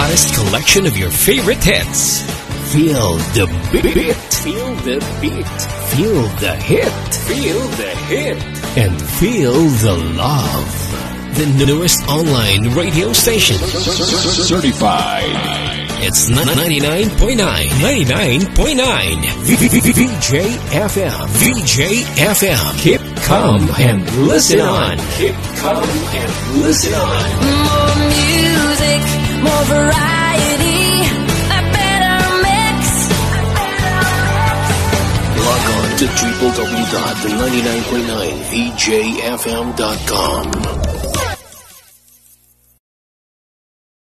hottest collection of your favorite hits. Feel the beat. Feel the beat. Feel the hit. Feel the hit. And feel the love. The newest online radio station. Certified. It's 99.9. 99.9. VJFM. VJFM. Keep calm and listen on. Keep calm and listen on. More music, more variety, a better mix. Log on to www.the99.9VJFM.com.